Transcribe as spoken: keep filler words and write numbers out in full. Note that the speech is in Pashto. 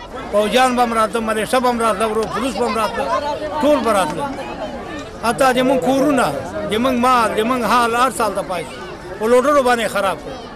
پوجان به هم راته ملیشه به هم راته ورو پولیس به هم راته ټول به راتله حتی زمونږ کورونه زمونږ مال زمونږ حال هر سال ته پای په لوټرو باندې خراب کړ